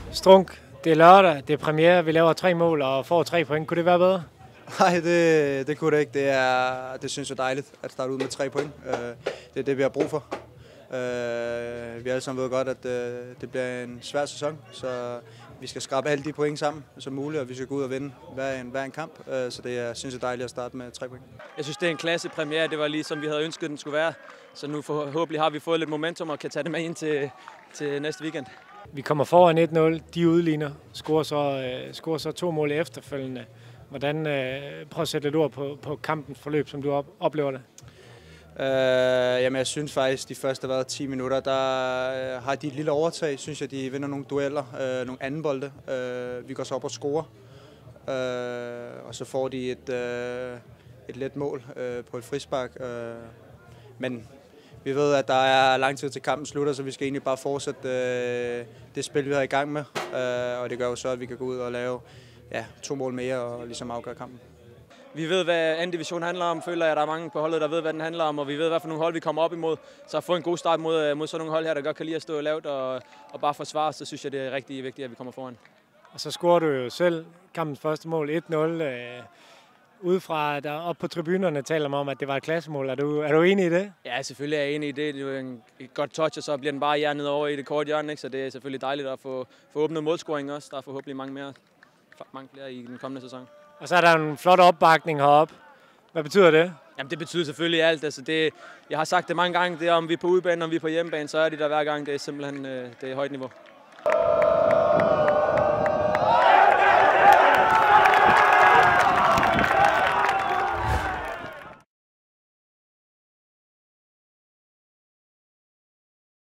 Strunk, det er lørdag, det er premiere, vi laver 3 mål og får 3 point. Kunne det være bedre? Nej, det kunne det ikke. Det synes jeg er dejligt at starte ud med 3 point. Det er det, vi har brug for. Vi alle sammen ved godt, at det bliver en svær sæson, så vi skal skrabe alle de point sammen som muligt, og vi skal gå ud og vinde hver en kamp. Så det er sindssygt dejligt at starte med 3 point. Jeg synes, det er en klasse premiere. Det var lige som vi havde ønsket, den skulle være. Så nu forhåbentlig har vi fået lidt momentum og kan tage det med ind til næste weekend. Vi kommer foran 1-0, de udligner, scorer så 2 mål efterfølgende. Hvordan prøv at sætte lidt ord på kampens forløb, som du oplever det? Jamen, jeg synes faktisk, de første 10 minutter, der har de et lille overtag. Synes jeg, de vinder nogle dueller, nogle anden bolde. Vi går så op og scorer, og så får de et let mål på et frispark. Men vi ved, at der er lang tid til kampen slutter, så vi skal egentlig bare fortsætte det spil, vi har i gang med. Og det gør jo så, at vi kan gå ud og lave 2 mål mere og ligesom afgøre kampen. Vi ved, hvad anden division handler om. Føler jeg, at der er mange på holdet, der ved, hvad den handler om. Og vi ved, hvad for nogle hold vi kommer op imod. Så at få en god start mod sådan nogle hold her, der godt kan lide at stå lavt og bare forsvare, så synes jeg, det er rigtig vigtigt, at vi kommer foran. Og så scorer du jo selv kampens første mål 1-0. Udefra, der oppe på tribunerne taler man om, at det var et klassemål. Er du enig i det? Ja, selvfølgelig er jeg enig i det. Det er jo et godt touch, og så bliver den bare hjernet over i det korte hjørne. Ikke? Så det er selvfølgelig dejligt at få åbnet målscoring også. Der er forhåbentlig mange flere i den kommende sæson. Og så er der en flot opbakning heroppe. Hvad betyder det? Jamen, det betyder selvfølgelig alt. Altså, jeg har sagt det mange gange, det er, om vi er på udebane, om vi er på hjemmebane, så er de der hver gang. Det er simpelthen det er højt niveau.